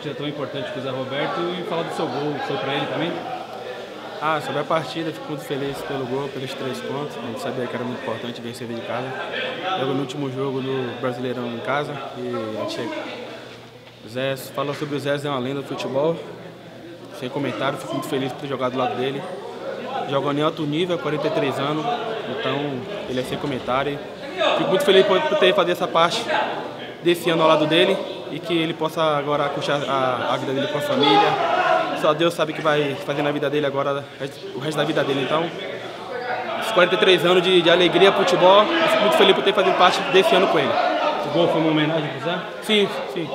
partida tão importante com o Zé Roberto e falar do seu gol, foi para ele também? Sobre a partida, fico muito feliz pelo gol, pelos 3 pontos. A gente sabia que era muito importante vencer dentro de casa. Logo no último jogo do Brasileirão em casa e a gente falou sobre o Zé, é uma lenda do futebol. Sem comentário, fico muito feliz por ter jogado do lado dele. Joga em alto nível, 43 anos, então ele é sem comentário. Fico muito feliz por ter fazer essa parte desse ano ao lado dele e que ele possa agora curtir a vida dele com a família. Só Deus sabe o que vai fazer na vida dele agora, o resto da vida dele. Então, esses 43 anos de alegria, futebol, eu fico muito feliz por ter feito parte desse ano com ele. O gol foi uma homenagem pro Zé? Sim, sim.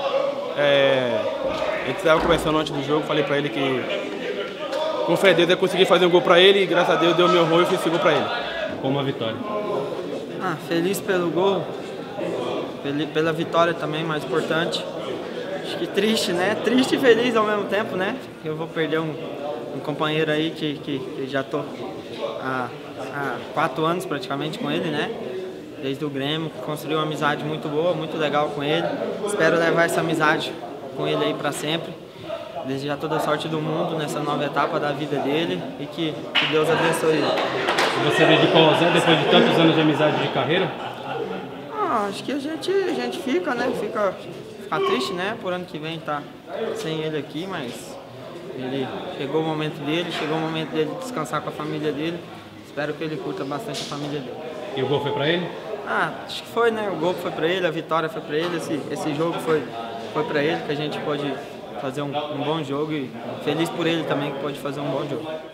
A gente estava conversando antes do jogo, falei para ele que com fé em Deus eu consegui fazer um gol para ele e graças a Deus deu meu rol e fiz esse gol para ele. Como a vitória? Feliz pelo gol, pela vitória também, mais importante. Acho que triste, né? Triste e feliz ao mesmo tempo, né? Eu vou perder um companheiro aí que já tô há 4 anos praticamente com ele, né? Desde o Grêmio, construí uma amizade muito boa, muito legal com ele. Espero levar essa amizade com ele aí para sempre. Desejar toda a sorte do mundo nessa nova etapa da vida dele e que Deus abençoe ele. E você dedicou ao Zé depois de tantos anos de amizade de carreira? Acho que a gente fica, né? Fica triste, né? Por ano que vem tá sem ele aqui, mas ele chegou o momento dele de descansar com a família dele. Espero que ele curta bastante a família dele. E o gol foi para ele? Acho que foi, né? O gol foi para ele, a vitória foi para ele, esse jogo foi para ele, que a gente pode fazer um bom jogo e feliz por ele também que pode fazer um bom jogo.